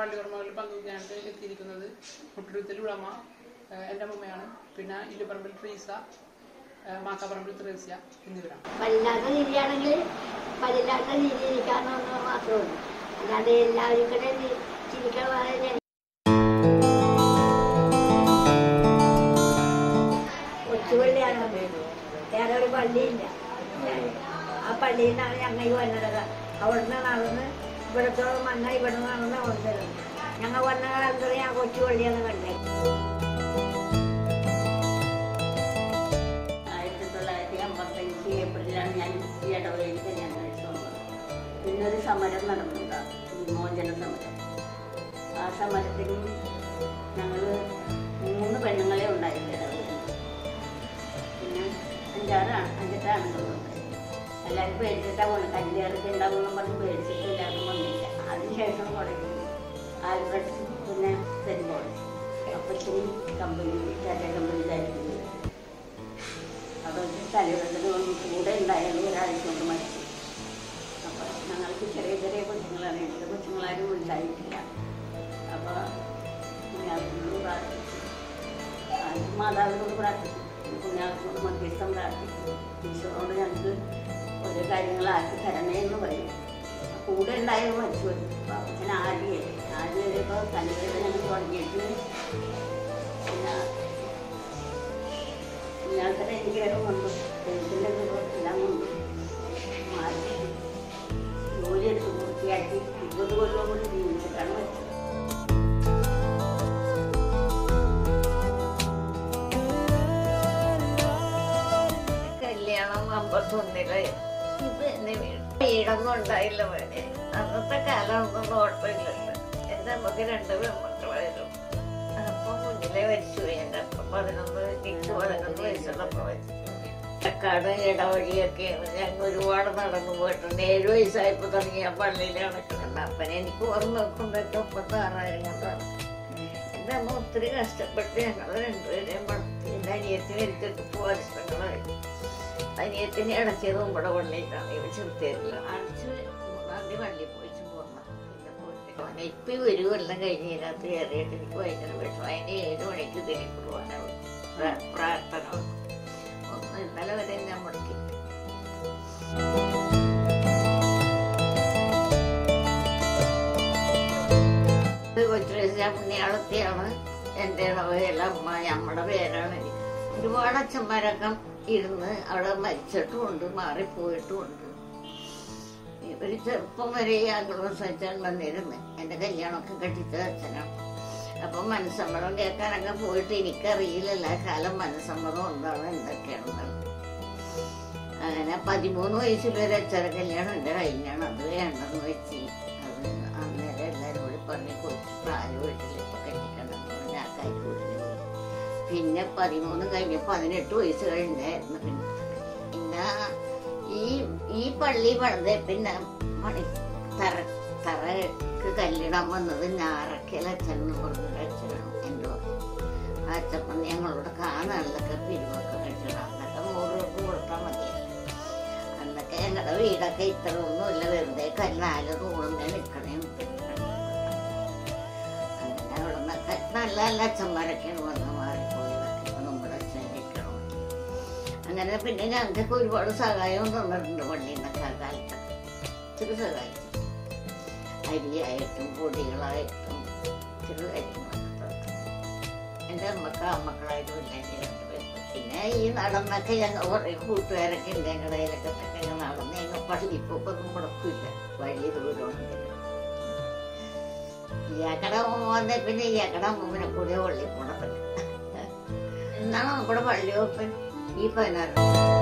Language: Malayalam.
പള്ളികർമ്മകളിൽ പങ്കുവയ്ക്കാനായിട്ട് എത്തിയിരിക്കുന്നത് മുട്ടുരുത്തിൽ ഉളമ, എൻ്റെ അമ്മയാണ്, പിന്നെ ഇല്ലുപറമ്പിൽ ട്രീസ, മാക്കാപ്പറമ്പിൽ ത്രേസ്യ എന്നിവരാണ്. പല്ലില്ലാത്ത രീതിയാണെങ്കിൽ പല്ലില്ലാത്ത രീതി ഇരിക്കാമെന്ന് മാത്രമേ ഉള്ളൂ. അല്ലാതെ എല്ലാവരും കൂടെ ചിരിക്കാൻ വളരെ കൊച്ചുപള്ളിയാണ്. വേറെ ഒരു പള്ളിയില്ല. ആ പള്ളിയിൽ നിന്നാണ് ഞങ്ങൾ വന്നത്. അവിടുന്ന് നടന്ന് ഇവിടത്തോളം വന്നാൽ ഇവിടെ നടന്ന് വന്നത്. ഞങ്ങൾ വന്ന കാലത്ത് ഞാൻ കൊച്ചുപള്ളിയാണ് കണ്ടത്. 1955 ഏപ്രിലാണ് ഞാൻ ഈ ഇടവകയിൽ കല്യാണം കഴിച്ചു വന്നത്. പിന്നൊരു സമരം നടന്നിട്ടുണ്ട്, വിമോചന സമരം. ആ സമരത്തിന് ഞങ്ങൾ 3 പെണ്ണുങ്ങളെ ഉണ്ടായിരുന്നു ഇടവകയിൽ. പിന്നെ 5-6 ആണുങ്ങളുണ്ട്. എല്ലാവരും പേടിച്ചിട്ടാണ് പോകുന്നത്. കല്യാണത്തിൽ ഉണ്ടാകുമെന്നും പറഞ്ഞ് പേടിച്ചിട്ട് എല്ലാവരും വന്നില്ല. അതിനുശേഷം തുടങ്ങി ആൽബർട്ട്, പിന്നെ സെൻറ്റ് പോൾസ്. അപ്പച്ചന് കമ്പനി ടാറ്റാ കമ്പനിയിലായിരുന്നു. അതൊക്കെ തലവേദന കൂടെ ഉണ്ടായാലും ഒരാഴ്ച കൊണ്ട് മരിച്ചു. അപ്പോൾ ഞങ്ങൾക്ക് ചെറിയ ചെറിയ കൊച്ചുങ്ങളാണ്. എൻ്റെ കൊച്ചുങ്ങളാരും ഉണ്ടായിട്ടില്ല. അപ്പോൾ പുണ്യാളത്തിനോട് പ്രാർത്ഥിച്ചു, മാതാവിനോട് പ്രാർത്ഥിച്ചു, പുണ്യാളത്തിനോട് മധ്യസ്ഥം പ്രാർത്ഥിച്ചു. ഈശോയോട് ഞങ്ങൾക്ക് ഓരോ കാര്യങ്ങളാക്കി തരണേ എന്ന് പറയും. കൂടെ ഉണ്ടായാലും മരിച്ചു വരും. അപ്പോൾ അപ്പച്ചൻ ആദ്യം ഇപ്പോൾ തലവേദന തുടങ്ങിയിട്ട് പിന്നെ ഇങ്ങനത്തെ എനിക്കേറെ കൊണ്ടു എഴുത്തിൻ്റെ എല്ലാം കൊണ്ട് മാറ്റി ജോലിയെടുത്ത് പൂർത്തിയാക്കി 20 കൊല്ലം കൊണ്ട് ജീവിച്ചിട്ടാണ് വെച്ചത്. കല്യാണം 51 ഇത് എന്നെ വീടൊന്നും ഉണ്ടായില്ല. മോനെ അന്നത്തെ കാലം ഒന്നും കുഴപ്പമില്ലല്ലോ. എൻ്റെ അമ്മക്ക് 2 പെൺമക്കളായിരുന്നു. അപ്പം മുന്നിലെ മരിച്ചുപോയി. എൻ്റെ അപ്പം 11 വയസ്സുള്ളപ്പോൾ മരിച്ചു. ചക്കാട് ഇടവഴിയൊക്കെ ഞങ്ങൾ ഒരുപാട് നടന്നു പോയിട്ടുണ്ട്. 7 വയസ്സായപ്പോൾ തുടങ്ങി ആ പള്ളിയിൽ നടക്കുന്നുണ്ട്. അപ്പനെ എനിക്ക് ഓർമ്മ വെക്കുമ്പോഴേക്കും 36,000 എൻ്റെ അമ്മ ഒത്തിരി കഷ്ടപ്പെട്ട് ഞങ്ങൾ 2 പേരെയും വളർത്തി. എൻ്റെ അനിയത്തിന് എടുത്തിട്ട് പോവാശങ്ങളായി. അനിയത്തിനെ അടച്ചത് നമ്മുടെ പള്ളിയിലാണ്. ഇവ ചെറുത്തേരില്ല അടച്ച് 3-ാം തീയതി പള്ളിയിൽ പോയിച്ച് പോർമ്മ. പിന്നെ പോയിട്ട് ഇപ്പം 1 കൊല്ലം കഴിഞ്ഞ് ഇതിനകത്ത് കയറിയിട്ട് എനിക്ക് ഭയങ്കര വിഷമം. അതിന് 7 മണിക്ക് ഇതിലേക്ക് പോകാനാവും പ്രാർത്ഥന. ഒന്ന് ഇന്നലെ വരെ ഞാൻ മുടക്കി. കൊച്ചുരേസ്യ പുണ്യാളത്തിയാണ് എൻ്റെ ഇടവകയിലെ അമ്മ. നമ്മുടെ പേരാണ് എനിക്ക്. ഒരുപാട് അച്ഛന്മാരൊക്കെ ഇരുന്ന് അവിടെ മരിച്ചിട്ടുമുണ്ട്, മാറിപ്പോയിട്ടുമുണ്ട്. ഒരു ചെറുപ്പം വരെ ആംഗ്ലോസൈറ്റാൻ വന്നിരുന്നു. എൻ്റെ കല്യാണമൊക്കെ കെട്ടിച്ച അച്ഛനാണ്. അപ്പം മനസ്സമ്മതം കേൾക്കാനൊക്കെ പോയിട്ട് എനിക്കറിയില്ല കാലം മനസ്സമ്മതം എന്താണ് എന്തൊക്കെയാണെന്നാണ്. അങ്ങനെ 13 വയസ്സിലൊരു അച്ഛനെ കല്യാണം എൻ്റെ കഴിഞ്ഞാണ്. അത് വേണ്ടെന്ന് വെച്ച് അത് അന്നേരം എല്ലാവരും കൂടി പറഞ്ഞ് കുറച്ച് പ്രായമായിട്ടില്ല ഇപ്പം കെട്ടിക്കണമെന്ന് പറഞ്ഞ് ആ കൈക്കൂട്ടിന് പോയി. പിന്നെ 13 കഴിഞ്ഞ് 18 വയസ്സ് കഴിഞ്ഞായിരുന്നു. പിന്നെ ഈ പള്ളി പണിതേ പിന്നെ തറക്ക് കല്ലിടാൻ വന്നത് ഞാറക്കൽ അച്ഛൻ എന്ന് പറഞ്ഞൊരു അച്ഛനാണ്. എൻ്റെ ആ അച്ഛൻ ഞങ്ങളോട് കാണാനൊക്കെ പിരിവൊക്കെ കഴിച്ചിടാം. അന്നൊക്കെ 100 രൂപ കൊടുത്താൽ മതിയല്ലോ. അന്നൊക്കെ ഞങ്ങളുടെ വീടൊക്കെ ഇത്ര ഒന്നുമില്ല, വെറുതെ 4 തൂണിങ്ങനെ നിൽക്കണേ. അങ്ങനെ അവിടെ നിന്നൊക്കെ നല്ല നല്ല അച്ഛന്മാരൊക്കെയാണ് വന്ന് മാറിപ്പോയതൊക്കെ. നമ്മുടെ അച്ഛൻ നിൽക്കണം. അങ്ങനെ പിന്നെ ഞങ്ങൾക്കൊക്കെ ഒരുപാട് സഹായവും തന്നിട്ടുണ്ട് പള്ളിയിൽ നിന്നൊക്കെ. ആ കാലത്ത് ഇച്ചിരി സഹായിച്ചു. അരിയായിട്ടും പൊടികളായിട്ടും ഇച്ചിരി കാര്യങ്ങളൊക്കെ തന്നു. എൻ്റെ അമ്മക്ക് മക്കളായിട്ടും ഇല്ലെങ്കിൽ 2 പേർക്ക്. പിന്നെ ഈ നടന്നൊക്കെ ഞങ്ങൾ കുറേ കൂട്ടുകാരൊക്കെ ഉണ്ട്. ഞങ്ങളുടെ കയ്യിലൊക്കെ ഞങ്ങൾ നടന്ന് ഞങ്ങൾ പള്ളിപ്പൊക്കൊന്നും മുടക്കില്ല. വലിയ ദൂരമുണ്ടെങ്കിൽ ഇയാക്കടെ വന്നേ പിന്നെ ഇയാക്കടെ അമ്മൂമ്മനെ കൂടെ പള്ളി പോണ പറ്റും. എന്നാണ് നമ്മുടെ പള്ളി ഓപ്പൻ ഈ 16